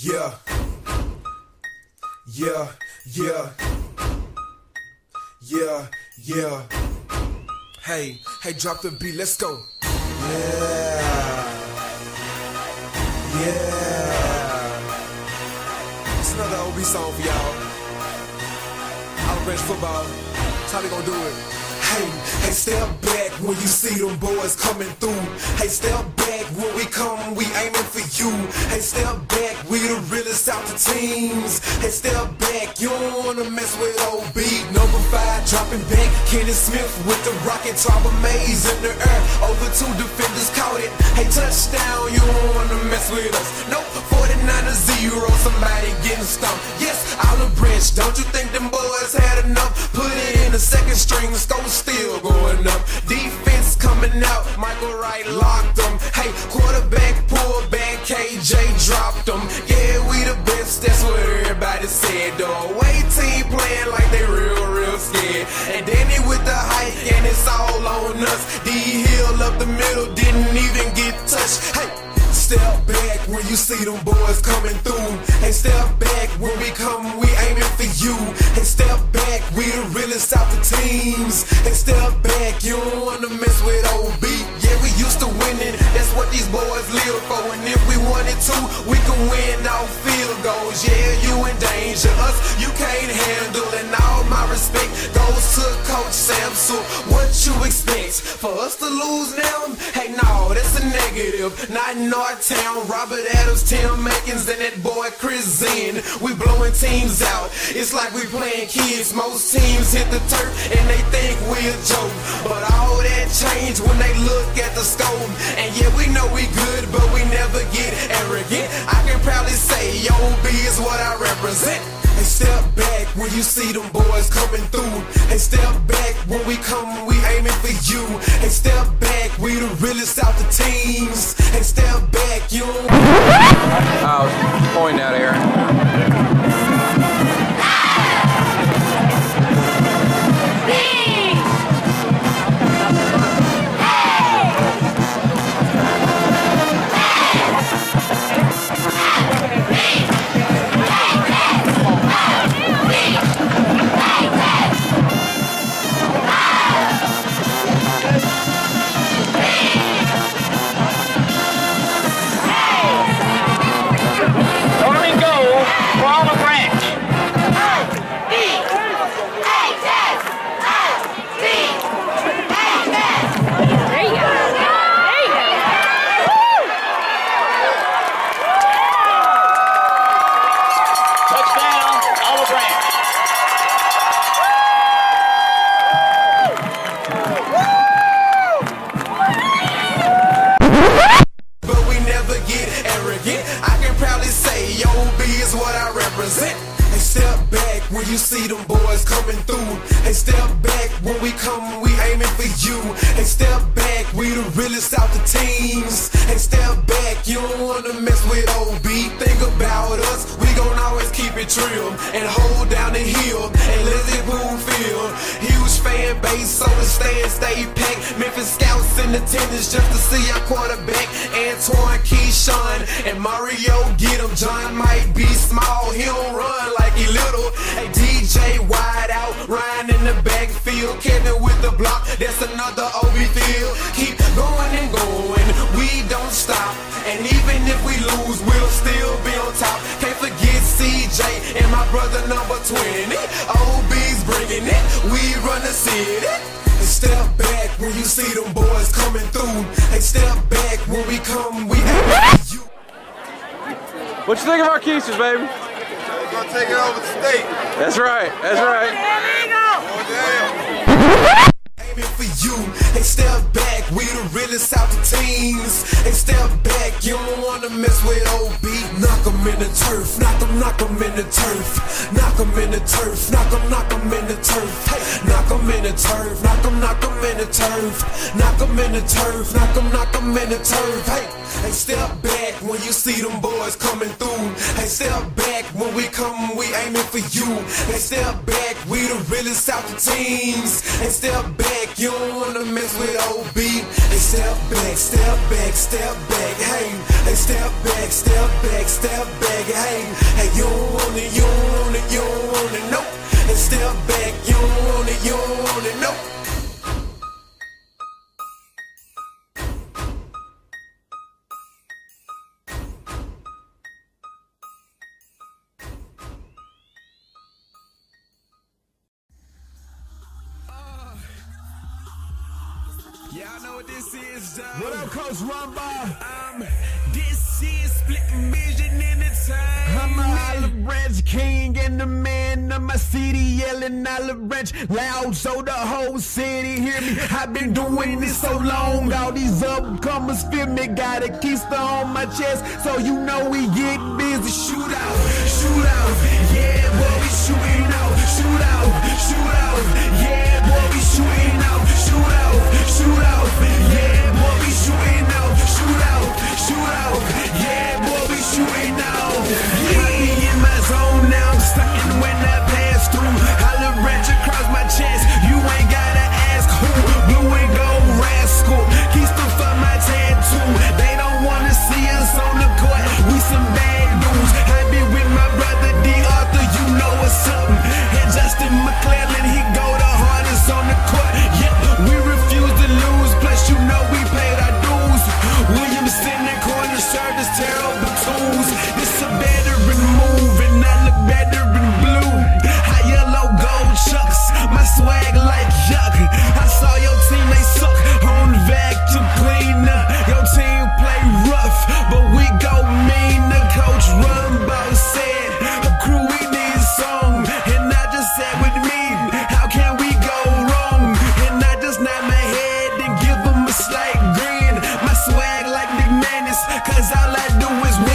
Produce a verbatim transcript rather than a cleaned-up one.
Yeah, yeah, yeah, yeah, yeah. Hey, hey, drop the beat, let's go. Yeah, yeah. It's another O B song for y'all. Olive Branch football. That's how we gonna do it. Hey, hey, step back when you see them boys coming through. Hey, step back when we come, we aiming for you. Hey, step back, we the realest out the teams. Hey, step back, you don't wanna mess with O B. Number five, dropping back, Kenny Smith with the rocket, Trauma Maze in the air. Over two defenders caught it. Hey, touchdown, you don't wanna mess with us. Nope, forty-nine to zero, somebody getting stumped. Yes, Olive Branch, don't you think them boys had enough? Put it in the second string, go still going up. Defense coming out, Michael Wright locked them. Hey, quarterback pulled back, K J dropped them. Yeah, we the best, that's what everybody said. The away team playing like they real, real scared. And Danny with the hike, and it's all on us. D-Hill up the middle, didn't even get touched. Hey, step back when you see them boys coming through. Hey, step back when we come, we aiming for you. Hey, step back, we the realest out the teams. Hey, step back, you don't wanna mess with O B. Yeah, we used to winning, that's what these boys live for. And if we wanted to, we can win off field goals. Yeah, you in danger, us you can't handle. And all my respect goes to Coach Samson. What you expect for us to lose now? Hey, no, that's a negative. Not in our town. Robert Adams, Tim Makins, and that boy Chris Zen. We blowing teams out. It's like we playing kids. Most teams hit the turf and they think we a joke. But all that changed when they look at the scope. And yeah, we know we good, but we never get arrogant. I can proudly say O B is what I represent. Hey, step back when you see them boys coming through. Hey, step back when we come, we aiming for you. Hey, step back, we the realest out the teams. Hey, step back, you don't... I was pointing out here. Olive Branch. There you go. There you go. Touchdown, Olive Branch. But we never get arrogant. I can proudly say O B is what I represent. Hey, step back when you see them boys coming through. Hey, step back when we come, we aiming for you. Hey, step back, we the realest out the teams. Hey, step back, you don't wanna mess with O B. Think about us, we gon' always keep it trim and hold down the hill and let it boom feel. Huge fan base, so the stand stay packed. Memphis scouts in attendance just to see our quarterback. Antoine, Keyshawn, and Mario get him. John might be small, he don't run like he little. Hey, D J wide out, Ryan in the backfield. Kevin with the block, that's another O B field. Keep going and going, we don't stop. And even if we lose, we'll still be on top. Can't forget C J and my brother number twenty. O B's bringing it, we run the city. Hey, step back when you see them boys coming through. Hey, step back when we come, we aim for you. What you think of our keisters, baby? We're gonna take it over the state. That's right, that's right. Oh, damn. Aiming for you. Hey, step back, we the realest out the teams. Hey, step back, you don't wanna mess with O B. Knock 'em in the turf, knock 'em, knock 'em in the turf. Knock 'em in the turf, knock 'em, knock 'em in the turf. Hey, knock 'em in the turf, knock 'em, knock 'em in the turf. Knock 'em in the turf, knock 'em, knock 'em in the turf. Hey, hey, step back when you see them boys coming through. Hey, step back when we come, we aiming for you. Hey, step back, we the realest out the teams. Hey, step back, you don't wanna mess with O B. Hey, step back, step back, step back. Hey, hey, step back, step back, step back. Hey, hey, you don't want it, you don't want it, you don't want it, nope. And step back, you don't want it, you don't want it, nope. Y'all know what this is, dog. What up, Coach Rumba? Um, this is Splitting Vision Entertainment. I'm a Olive Branch king and the man of my city yelling Olive Branch loud so the whole city hear me. I've been doing this so long, all these upcomers feel me. Got a keister on my chest, so you know we get busy. Shoot out, shoot out, yeah, boy, we shooting out. Shoot out, shoot out, yeah, boy, we shooting out. Shoot out, shoot out, yeah, boy, we shooting out. Shoot out, shoot out, yeah, boy, we shooting out. I be in my zone now, I'm stunting when I pass through. Olive Branch across my chest, you ain't gotta ask who. Blue and gold rascal, keister for my tattoo. They don't wanna see us on the court, we some bad dudes. I be with my brother D. Arthur, you know what's up. And Justin McClellan, he go the hardest on the court. Yeah, we refuse to lose, plus you know we paid our dues. Williams in the corner, served us terrible tools. It's a veteran move, and I look better in blue. High yellow gold chucks, my swag like yuck. I saw your team, they suck on vacuum cleaner. Your team play rough, but we go mean. The coach Rumbo said, a crew we need a song, and I just said with me, how can we go wrong? And I just nod my head and give them a slight grin. My swag like McManus, cause all I do is win.